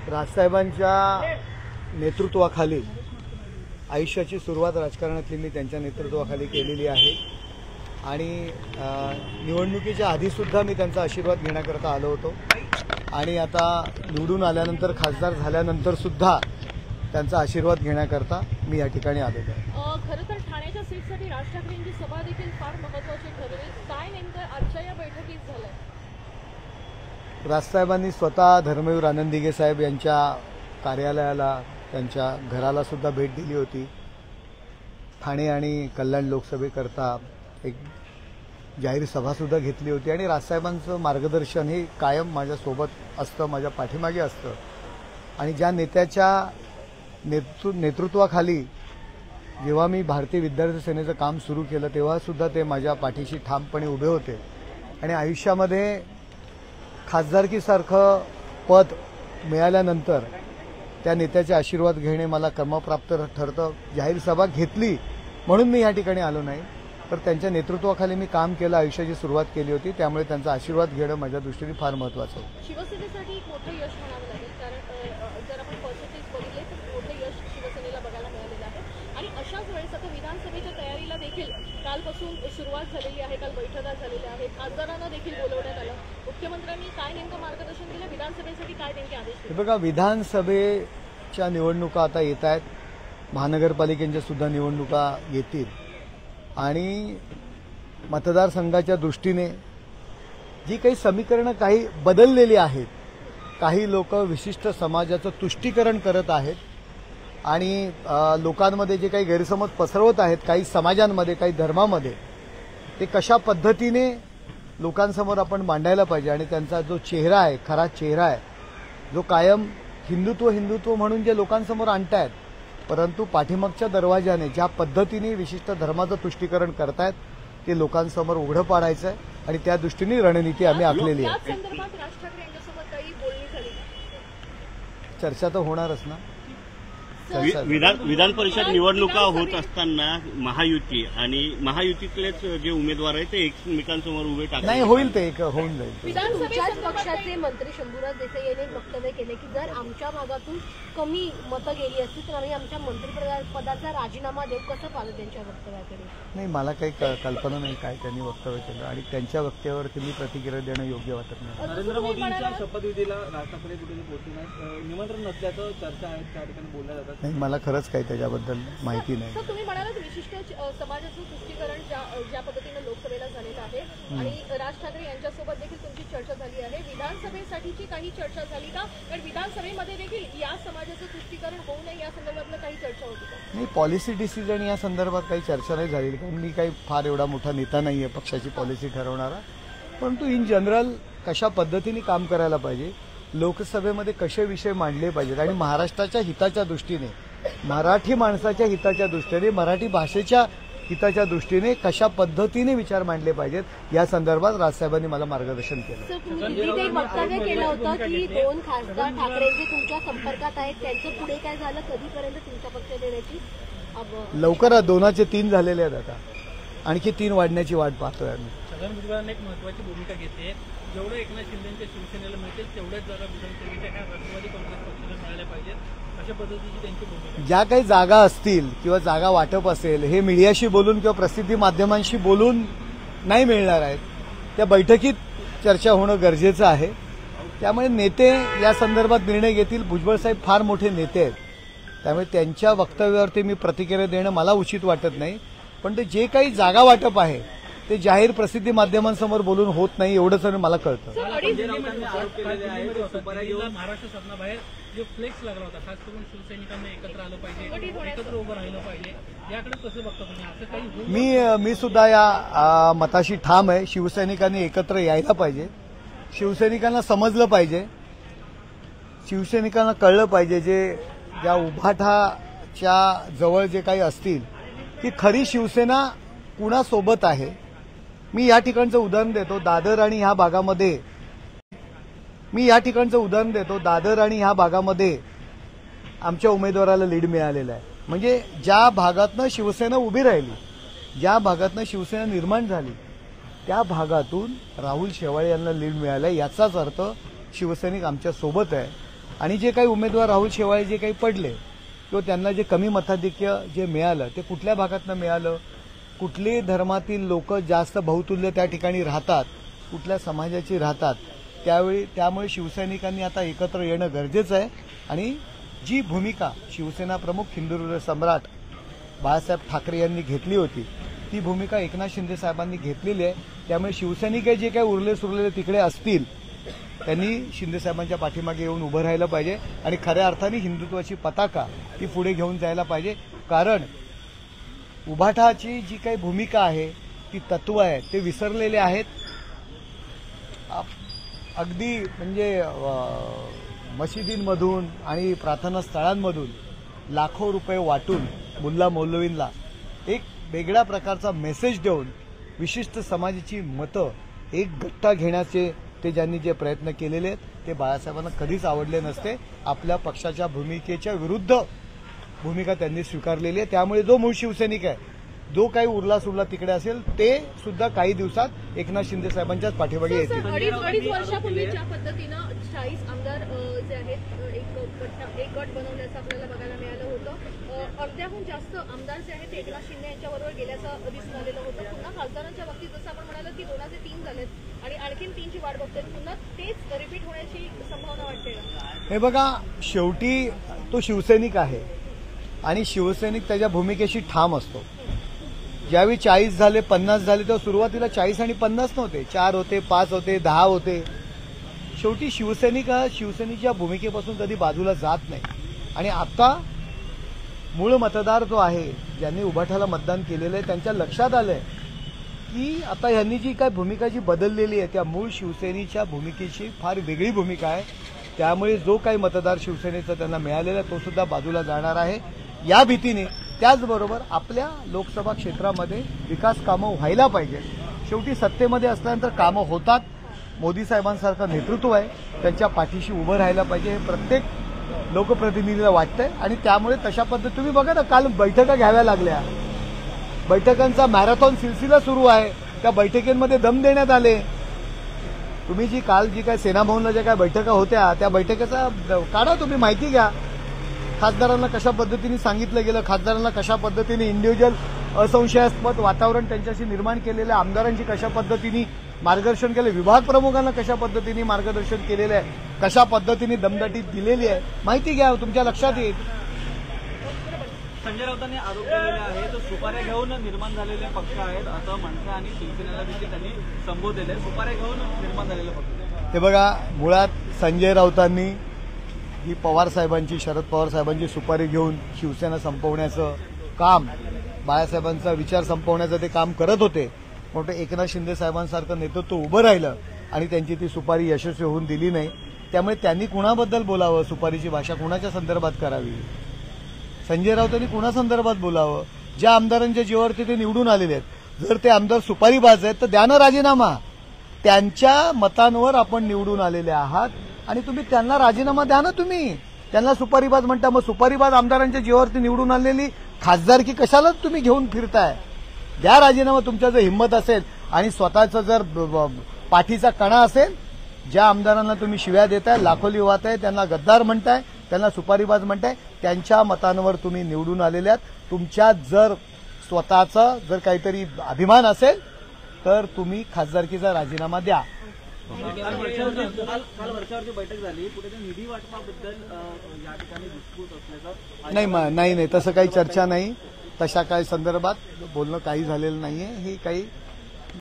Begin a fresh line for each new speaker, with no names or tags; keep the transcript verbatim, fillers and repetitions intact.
राजसाहेबांच्या नेतृत्वाखाली आयुष्याची सुरुवात राजकारणातली मी त्यांच्या नेतृत्वाखाली केलेली आहे आणि निवडणुकीच्या आधीसुद्धा मी त्यांचा आशीर्वाद घेण्याकरता आलो होतो आणि आता निवडून आल्यानंतर खासदार झाल्यानंतर सुद्धा त्यांचा आशीर्वाद घेण्याकरता मी या ठिकाणी आलेलो आहे।
खरं तर ठाण्याच्या सीटसाठी राज ठाकरेंची सभा देखील फार महत्त्वाची ठरली, काय नेमकं आजच्या या बैठकीत झालं?
राजसाहेबांनी स्वतः धर्मवीर आनंददिघे साहेब यांच्या कार्यालयाला, त्यांच्या घराला सुद्धा भेट दिली होती। ठाणे आणि कल्याण लोकसभेकरता एक जाहीर सभासुद्धा घेतली होती आणि राजसाहेबांचं मार्गदर्शन हे कायम माझ्यासोबत असतं, माझ्या पाठीमागे असतं आणि ज्या नेत्याच्या नेतृ नेतृत्वाखाली जेव्हा मी भारतीय विद्यार्थी सेनेचं काम सुरू केलं तेव्हासुद्धा ते माझ्या पाठीशी ठामपणे उभे होते आणि आयुष्यामध्ये खासदारकीसारखं पद मिळाल्यानंतर त्या नेत्याचे आशीर्वाद घेणे मला क्रमप्राप्त ठरतं। जाहीर सभा घेतली म्हणून मी या ठिकाणी आलो नाही, तर त्यांच्या नेतृत्वाखाली मी काम केलं, आयुष्याची सुरुवात केली होती, त्यामुळे त्यांचा आशीर्वाद घेणं माझ्या दृष्टीने फार महत्त्वाचं आहे।
शिवसेनेसाठी एक मोठं यश म्हणावं लागेल, कारण जर आपण पर्सेंटेज बघितले तर मोठं यश शिवसेनेला बघायला मिळालेलं आहे आणि अशाच वेळेस आता विधानसभेच्या तयारीला देखील कालपासून सुरुवात झालेली आहे, काल बैठका झालेल्या आहेत, खासदारांना देखील बोलवण्यात आलं। मुख्यमंत्र्यांनी काय नेमकं मार्गदर्शन दिलं, विधानसभेसाठी काय नेमके आदेश दिले?
बघा, विधानसभेच्या निवडणुका आता येत आहेत, महानगरपालिकेच्या सुद्धा निवडणुका येतील आणि मतदारसंघाच्या दृष्टीने जी काही समीकरणं काही बदललेली आहेत, काही लोक विशिष्ट समाजाचं तुष्टीकरण करत आहेत आणि लोकांमध्ये जे काही गैरसमज पसरवत आहेत, काही समाजांमध्ये, काही धर्मामध्ये, ते कशा पद्धतीने लोकांसमोर आपण मांडायला पाहिजे आणि त्यांचा जो चेहरा आहे, खरा चेहरा आहे, जो कायम हिंदुत्व हिंदुत्व म्हणून जे लोकांसमोर आणतायत, परंतु पाठीमागच्या दरवाजाने ज्या पद्धतीने विशिष्ट धर्माचं तुष्टीकरण करतायत ते लोकांसमोर उघडं पाडायचं आहे आणि त्या दृष्टीने रणनीती आम्ही आखलेली आहे। चर्चा तर होणारच ना।
विधान विधान परिषद निवडणुका होत असताना महायुती आणि महायुतीतलेच जे उमेदवार आहेत ते एकमेकांसमोर उभे टाकले
नाही, होईल ते एक होऊन जाईल।
तुमच्याच पक्षाचे मंत्री शंभूराज देसाई यांनी वक्तव्य केले की जर आमच्या भागातून कमी मतं गेली असतील तर आम्ही आमच्या मंत्रिपदाचा राजीनामा देऊ, कसं पाहिलं त्यांच्या वक्तव्याकडे?
नाही, मला काही कल्पना नाही काय त्यांनी वक्तव्य केलं आणि त्यांच्या वक्तव्यावरती मी प्रतिक्रिया देणं योग्य वाटत नाही।
नरेंद्र मोदींच्या शपथविधीला राज ठाकरे कुठे पोहोचणार निमंत्रण नसल्याचं चर्चा आहे, त्या ठिकाणी बोलल्या जातात।
नाही, मला खरंच काही त्याच्याबद्दल माहिती नाही।
सर, तुम्ही म्हणालात विशिष्ट समाजाचं तुष्टीकरण ज्या पद्धतीने लोकसभेला झालेलं आहे आणि राज ठाकरे यांच्यासोबत देखील तुमची चर्चा झाली आहे, विधानसभेसाठीची काही चर्चा झाली का? कारण विधानसभेमध्ये देखील या समाजाचं तुष्टीकरण होऊ नये या संदर्भातलं काही चर्चा होती का?
नाही, पॉलिसी डिसिजन या संदर्भात काही चर्चा नाही झाली, कारण मी काही फार एवढा मोठा नेता नाही आहे पक्षाची पॉलिसी ठरवणारा, परंतु इन जनरल कशा पद्धतीने काम करायला पाहिजे, लोकसभेमध्ये कसे विषय मांडले पाहिजेत आणि महाराष्ट्राच्या हिताच्या दृष्टीने, मराठी माणसाच्या हिताच्या दृष्टीने, मराठी भाषेच्या हिताच्या दृष्टीने कशा पद्धतीने विचार मांडले पाहिजेत या संदर्भात राजसाहेबांनी मला मार्गदर्शन केलं।
तुम्ही वक्तव्य केलं होतं की दोन खासदार ठाकरे जे तुमच्या संपर्कात आहेत त्यांचं पुढे काय झालं, कधीपर्यंत तुमच्या पक्ष देण्याची?
लवकरात दोनाचे तीन झालेले आहेत, आता आणखी तीन वाढण्याची वाट पाहतोय आम्ही।
छगन भुजबळांनी एक महत्वाची भूमिका घेतली, जेवढं एकनाथ शिंदेच्या शिवसेनेला मिळतील तेवढ्याच जागा विधानसभेच्या ह्या राष्ट्रवादी काँग्रेस पक्षाला मिळाल्या पाहिजेत, अशा पद्धतीची त्यांची भूमिका।
ज्या काही जागा असतील किंवा जागा वाटप असेल हे मीडियाशी बोलून किंवा प्रसिद्धी माध्यमांशी बोलून नाही मिळणार आहेत, त्या बैठकीत चर्चा होणं गरजेचं आहे। त्यामुळे नेते या संदर्भात निर्णय घेतील। भुजबळ साहेब फार मोठे नेते आहेत, त्यामुळे त्यांच्या वक्तव्यावरती मी प्रतिक्रिया देणं मला उचित वाटत नाही, पण ते जे काही जागा वाटप आहे ते जाहीर प्रसिद्धी माध्यमांसमोर बोलून होत नाही एवढंच मला कळतं।
महाराष्ट्र शासनाबाहेर जो फ्लेक्स लागला होता, खास करून शिवसैनिकांना एकत्र आलं पाहिजे, एकत्र उभं राहिलं पाहिजे, याकडे कसं बघता तुम्ही? असं काही
मी मी सुद्धा या मताशी ठाम आहे। शिवसैनिकांनी एकत्र यायला पाहिजे, शिवसैनिकांना समजलं पाहिजे, शिवसैनिकांना कळलं पाहिजे जे ज्या उभाठाच्या जवळ जे काही असतील की खरी शिवसेना कुणासोबत आहे। मी या ठिकाणचं उदाहरण देतो, दादर आणि ह्या भागामध्ये मी या ठिकाणचं उदाहरण देतो दादर आणि ह्या भागामध्ये आमच्या उमेदवाराला लीड मिळालेला आहे। म्हणजे ज्या भागातनं शिवसेना उभी राहिली, ज्या भागातनं शिवसेना निर्माण झाली, त्या भागातून राहुल शेवाळे यांना लीड मिळालं, याचाच अर्थ शिवसैनिक आमच्या सोबत आहे आणि जे काही उमेदवार राहुल शेवाळे जे काही पडले किंवा त्यांना जे कमी मताधिक्य जे मिळालं ते कुठल्या भागातनं मिळालं, कुठले धर्मातील लोक जास्त बहुतुल्य त्या ठिकाणी राहतात, कुठल्या समाजाची राहतात, त्यावेळी त्यामुळे शिवसैनिकांनी आता एकत्र येणं गरजेचं आहे. आणि जी भूमिका शिवसेना प्रमुख हिंदू सम्राट बाळासाहेब ठाकरे यांनी घेतली होती ती भूमिका एकनाथ शिंदे साहेबांनी घेतलेली आहे. त्यामुळे शिवसैनिक जे काही उरले सुरलेले तिकडे असतील त्यांनी शिंदे साहेबांच्या पाठीमागे येऊन उभं राहिलं पाहिजे आणि खऱ्या अर्थाने हिंदुत्वाची पताका ती पुढे घेऊन जायला पाहिजे. कारण उभाठाची जी काही भूमिका आहे ती तत्व आहे ते विसरलेले आहेत. अगदी म्हणजे मशिदींमधून आणि प्रार्थना स्थळांमधून लाखो रुपये वाटून मुल्ला मौलवींना एक वेगळ्या प्रकारचा मेसेज देऊन विशिष्ट समाजाची मतं एक गट्टा घेण्याचे ते ज्यांनी जे प्रयत्न केलेले आहेत ते बाळासाहेबांना कधीच आवडले नसते. आपल्या पक्षाच्या भूमिकेच्या विरुद्ध भूमिका त्यांनी स्वीकारलेली आहे. त्यामुळे जो मूळ शिवसैनिक आहे, जो काही उरला सुरला तिकडे असेल, ते सुद्धा काही दिवसात एकनाथ शिंदे साहेबांच्याच पाठीमागे येतील.
अडीच अडीच वर्षापूर्वी ज्या पद्धतीनं चाळीस आमदार जे आहेत एक गट एक गट बनवल्याचं आपल्याला बघायला मिळालं होतं. अर्ध्याहून जास्त आमदार जे आहेत ते एकनाथ शिंदे यांच्याबरोबर गेल्याचं दिसून आलेलं होतं. पुन्हा खासदारांच्या बाबतीत जसं आपण म्हणालो की दोनाचे तीन झालेत आणि आणखीन तीनची वाट बघतोय. पुन्हा तेच रिपीट होण्याची संभावना वाटते.
हे बघा, शेवटी तो शिवसैनिक आहे आणि शिवसैनिक त्याच्या भूमिकेशी ठाम असतो. ज्यावेळी चाळीस झाले, पन्नास झाले, तेव्हा सुरुवातीला चाळीस आणि पन्नास नव्हते, चार होते, पाच होते, दहा होते. शेवटी शिवसैनिक हा शिवसेनेच्या भूमिकेपासून कधी बाजूला जात नाही. आणि आता मूळ मतदार जो आहे, ज्यांनी उभाठाला मतदान केलेलं आहे, त्यांच्या लक्षात आलंय की आता यांनी जी काय भूमिका जी बदललेली आहे त्या मूळ शिवसेनेच्या भूमिकेची फार वेगळी भूमिका आहे. त्यामुळे जो काही मतदार शिवसेनेचा त्यांना मिळालेला तो सुद्धा बाजूला जाणार आहे. या भीतीने त्याचबरोबर आपल्या लोकसभा क्षेत्रामध्ये विकास कामं व्हायला पाहिजे. शेवटी सत्तेमध्ये असल्यानंतर कामं होतात. मोदी साहेबांसारखं नेतृत्व आहे, त्यांच्या पाठीशी उभं राहायला पाहिजे हे प्रत्येक लोकप्रतिनिधीला वाटतंय. आणि त्यामुळे तशा पद्धती तुम्ही बघा ना, काल बैठका घ्याव्या लागल्या, बैठकांचा मॅरेथॉन सिलसिला सुरू आहे. त्या बैठकींमध्ये दम देण्यात आले. तुम्ही जी काल जी काय सेनाभवनला ज्या काय बैठका होत्या त्या बैठकीचा काढा, तुम्ही माहिती घ्या. खासदारांना कशा पद्धतीने सांगितलं गेलं, खासदारांना कशा पद्धतीने इंडिव्हिज्युअल असंशयास्पद वातावरण त्यांच्याशी निर्माण केलेलं आहे, आमदारांची कशा पद्धतीने मार्गदर्शन केलं, विभाग प्रमुखांना कशा पद्धतीने मार्गदर्शन केलेलं आहे, कशा पद्धतीने दमदाटी दिलेली आहे, माहिती घ्या, तुमच्या लक्षात येईल.
संजय राऊतांनी आरोप केलेले आहे तर सुपाऱ्या घेऊन निर्माण झालेले पक्ष आहेत असं मनसे आणि शिवसेनेला देखील त्यांनी संबोधलेले. सुपाऱ्या घेऊन निर्माण झालेले पक्ष.
हे बघा, मुळात संजय राऊतांनी ही पवार साहेबांची, शरद पवार साहेबांची सुपारी घेऊन शिवसेना संपवण्याचं काम, बाळासाहेबांचा विचार संपवण्याचं ते काम करत होते. मोठं एकनाथ शिंदे साहेबांसारखं नेतृत्व उभं राहिलं आणि त्यांची ती सुपारी यशस्वी होऊन दिली नाही. त्यामुळे त्यांनी कुणाबद्दल बोलावं, सुपारीची भाषा कुणाच्या संदर्भात करावी, संजय राऊतांनी कुणासंदर्भात बोलावं. ज्या आमदारांच्या जीवावरती ते निवडून आलेले आहेत, जर ते आमदार सुपारीबाज आहेत तर द्या ना राजीनामा. त्यांच्या मतांवर आपण निवडून आलेले आहात आणि तुम्ही त्यांना राजीनामा द्या ना. तुम्ही त्यांना सुपारीबाज म्हणता, मग सुपारीबाज आमदारांच्या जीवावरती निवडून आलेली खासदारकी कशाला तुम्ही घेऊन फिरताय? द्या राजीनामा. तुमच्या जर हिंमत असेल आणि स्वतःचा जर पाठीचा कणा असेल, ज्या आमदारांना तुम्ही शिव्या देताय, लाखोली वाहताय, त्यांना गद्दार म्हणताय, त्यांना सुपारीबाज म्हणताय, त्यांच्या मतांवर तुम्ही निवडून आलेले आहात. तुमच्यात जर स्वतःचा जर काहीतरी अभिमान असेल तर तुम्ही खासदारकीचा राजीनामा द्या.
काल वर्षावरची बैठक झाली, पुढे निधी वाटपाबद्दल या ठिकाणी दिसपूत असल्याचं.
नाही नाही नाही, तसं काही चर्चा नाही, तशा काही संदर्भात बोलणं काही झालेलं नाहीये. हे काही